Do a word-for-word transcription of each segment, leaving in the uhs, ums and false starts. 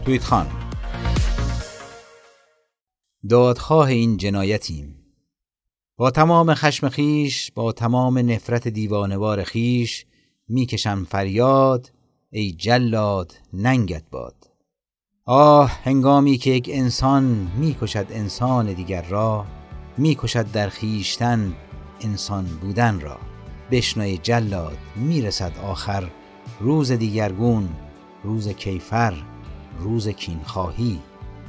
توییت خان: دادخواه این جنایتیم. با تمام خشم خیش، با تمام نفرت دیوانوار خیش، میکشم فریاد ای جلاد ننگت باد. آه هنگامی که یک انسان میکشد انسان دیگر را، میکشد در خیشتن انسان بودن را. بشنوی جلاد، میرسد آخر روز دیگرگون، روز کیفر، روز کینخواهی.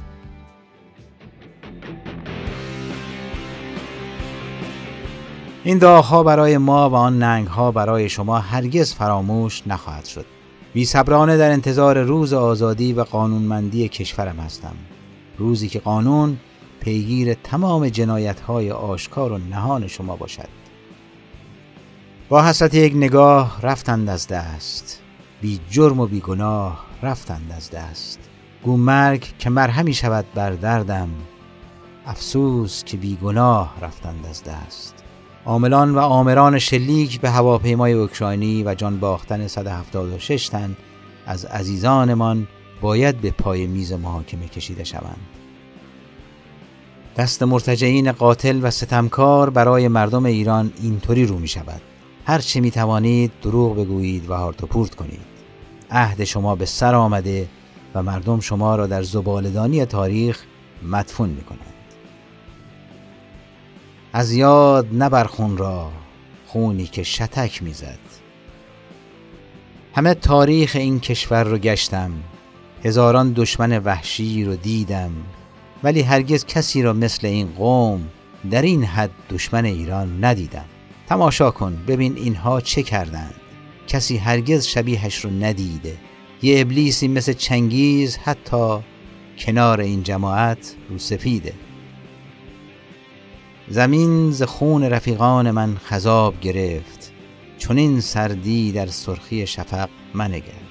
این داغ‌ها برای ما و آن ننگ‌ها برای شما هرگز فراموش نخواهد شد. بی‌صبرانه در انتظار روز آزادی و قانونمندی کشورم هستم. روزی که قانون پیگیر تمام جنایت‌های آشکار و نهان شما باشد. با حسرت یک نگاه رفتند از دست، بی جرم و بی گناه رفتند از دست. گو مرگ که مرهمی شود بر دردم، افسوس که بی گناه رفتند از دست. عاملان و آمران شلیک به هواپیمای اوکراینی و جان باختن صد و هفتاد و شش تن از عزیزانمان باید به پای میز محاکمه کشیده شوند. دست مرتجعین قاتل و ستمکار برای مردم ایران اینطوری رو می شود. هر چه می توانید دروغ بگویید و هارت و پورت کنید. عهد شما به سر آمده و مردم شما را در زباله‌دانی تاریخ مدفون می کنند. از یاد نبر خون را، خونی که شتک می زد. همه تاریخ این کشور رو گشتم، هزاران دشمن وحشی رو دیدم، ولی هرگز کسی را مثل این قوم در این حد دشمن ایران ندیدم. تماشا کن ببین اینها چه کردند. کسی هرگز شبیهش رو ندیده. یه ابلیسی مثل چنگیز حتی کنار این جماعت رو سفیده. زمین ز خون رفیقان من خضاب گرفت، چون این سردی در سرخی شفق منگر.